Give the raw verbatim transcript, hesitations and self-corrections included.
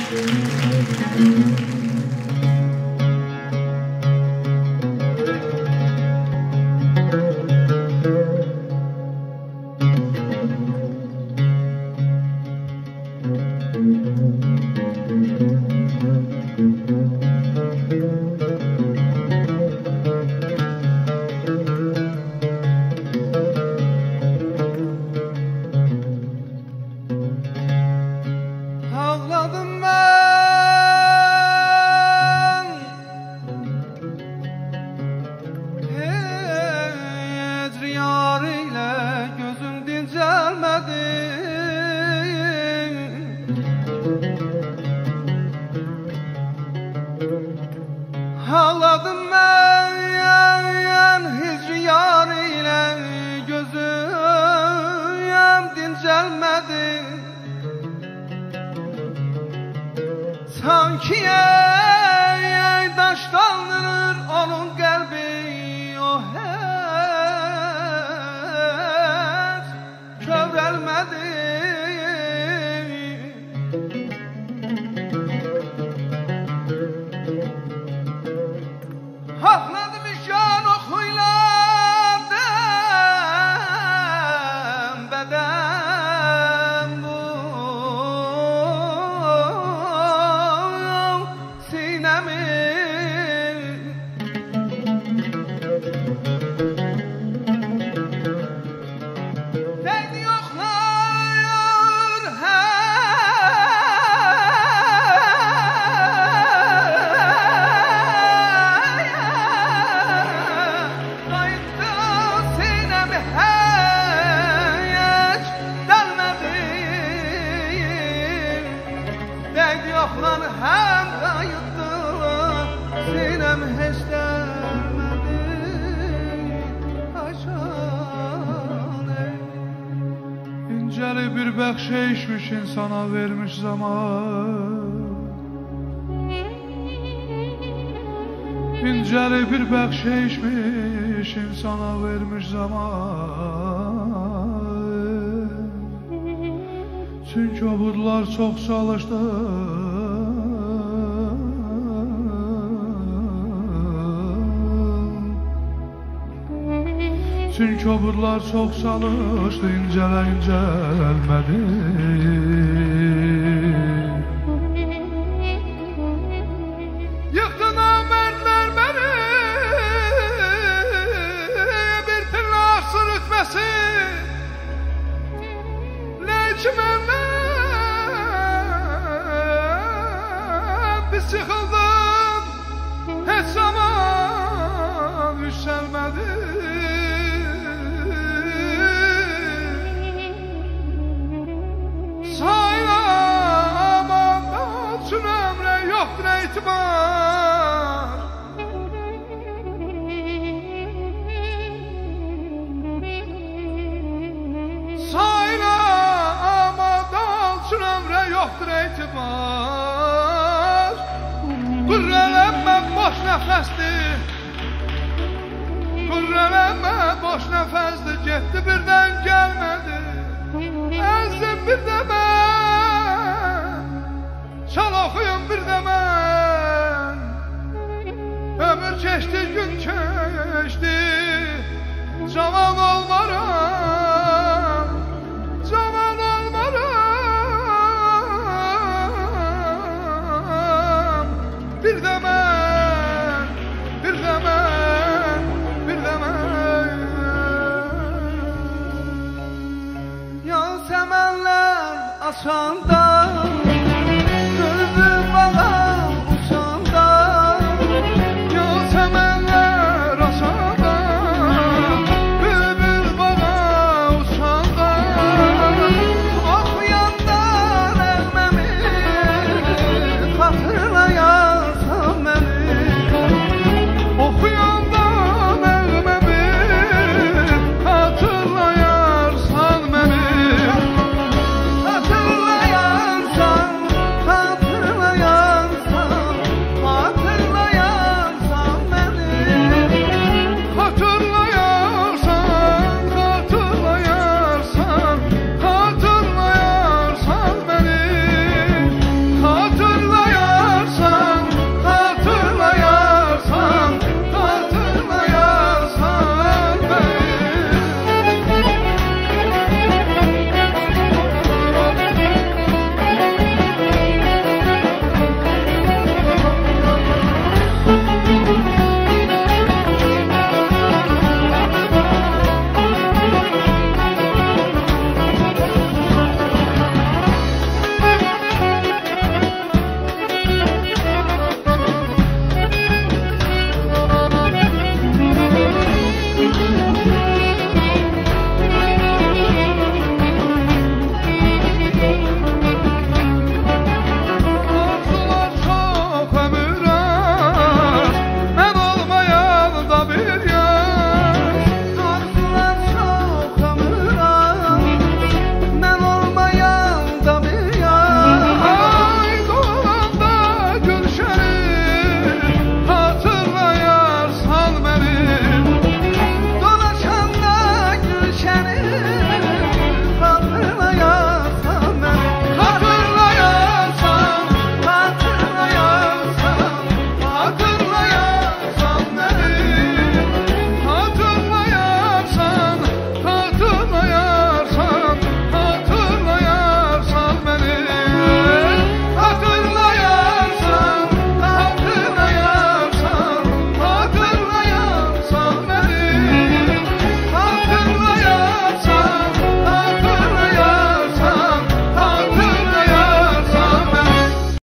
Ağladım mən hicri yar ilə gözüm dincəlmədi. Sanki ey daşlanır onun qəlbi, o heç kövrəlmədi. Hakladım işan oxuyladım beden bu sinemi. Derdi yoklar yoxlar həm qayıtdı, sinəm heç dərmədi. Aşan ey İncəli bir bəxşeyişmiş insana vermiş zaman, İncəli bir bəxşeyişmiş insana vermiş zaman. Çünki o budlar çox çalışdı, çünki o budlar çox çalışdı, incələ incəlmədi. Yıxdı namərdlər məni, bir pillah sürütməsi. Leyki məndən biz çıxıldım, heç zaman yüksəlmədi. Yoxdur etibar, sayla amadal üçün ömrə yoxdur etibar. Qürrələnmə boş nəfəsdir, qürrələnmə boş nəfəsdir, getdi birdən gəlmədi. Əzim bir də mən, çal oxuyun bir də mən. Ömür keçdi, gün keçdi, cavan olmaram, cavan olmaram. Bir də mən, bir də mən, bir də mən. Yan səmənlər açanda